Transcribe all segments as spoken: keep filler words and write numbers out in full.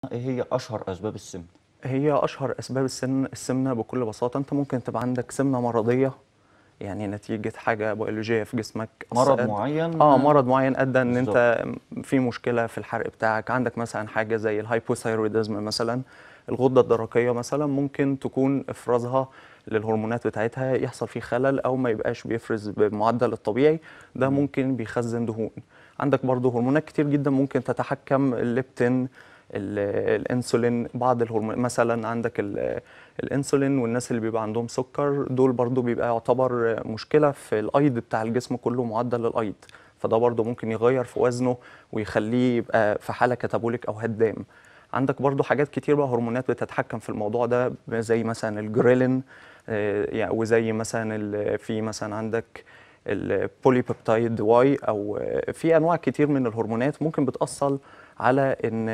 إيه هي أشهر أسباب السمنة؟ هي أشهر أسباب السن السمنة بكل بساطة أنت ممكن تبقى عندك سمنة مرضية، يعني نتيجة حاجة بيولوجية في جسمك أص- مرض أد... معين. اه مرض معين أدى إن بالظبط. أنت في مشكلة في الحرق بتاعك. عندك مثلا حاجة زي الهايبوثايروديزم مثلا، الغدة الدرقية مثلا ممكن تكون إفرازها للهرمونات بتاعتها يحصل فيه خلل أو ما يبقاش بيفرز بالمعدل الطبيعي، ده مم. ممكن بيخزن دهون. عندك برضو هرمونات كتير جدا ممكن تتحكم، الليبتين، ال- الانسولين، بعض الهرمونات مثلا عندك ال- الانسولين، والناس اللي بيبقى عندهم سكر دول برضو بيبقى يعتبر مشكلة في الايض بتاع الجسم كله، معدل الايض، فده برضو ممكن يغير في وزنه ويخليه يبقى في حالة كتابوليك او هدام. عندك برضو حاجات كتير بقى هرمونات بتتحكم في الموضوع ده، زي مثلا الجريلين، آه، يعني وزي مثلا ال- في مثلا عندك البوليبيبتايد واي، او آه، في انواع كتير من الهرمونات ممكن بتأثر على ان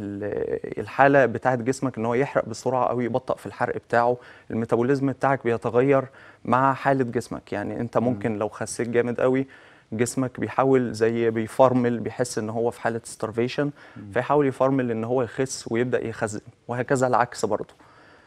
ال- الحاله بتاعت جسمك ان هو يحرق بسرعه او يبطأ في الحرق بتاعه. الميتابوليزم بتاعك بيتغير مع حاله جسمك، يعني انت مم. ممكن لو خسيت جامد قوي جسمك بيحاول زي بيفرمل، بيحس ان هو في حاله starvation، مم. فيحاول يفرمل ان هو يخس ويبدأ يخزن، وهكذا العكس برضه.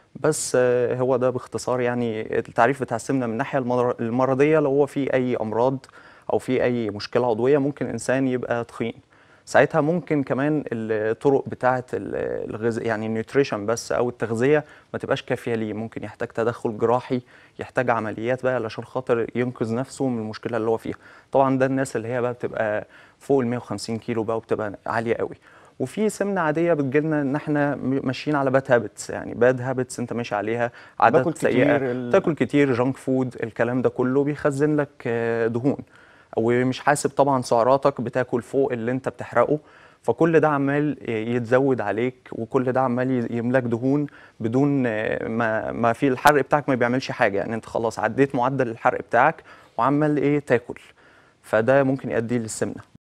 بس آه، هو ده باختصار يعني التعريف بتاع السمنه من الناحيه المر- المرضيه. لو هو في اي امراض او في اي مشكله عضويه ممكن انسان يبقى تخين، ساعتها ممكن كمان الطرق بتاعه الغذاء يعني النيوتريشن بس او التغذيه ما تبقاش كافيه ليه، ممكن يحتاج تدخل جراحي، يحتاج عمليات بقى علشان خاطر ينقذ نفسه من المشكله اللي هو فيها. طبعا ده الناس اللي هي بقى بتبقى فوق ال مية وخمسين كيلو بقى وبتبقى عاليه قوي. وفي سمنه عاديه بتجيلنا ان احنا م- ماشيين على باد هابتس، يعني باد هابتس انت ماشي عليها، عادات باكل سيئه، كتير ال... تاكل كتير، جانك فود، الكلام ده كله بيخزن لك آه، دهون، ومش حاسب طبعا سعراتك، بتاكل فوق اللي انت بتحرقه، فكل ده عمال يتزود عليك، وكل ده عمال يملاك دهون بدون آه، ما ما في الحرق بتاعك ما بيعملش حاجه، يعني انت خلاص عديت معدل الحرق بتاعك وعمال ايه تاكل، فده ممكن يؤدي للسمنه.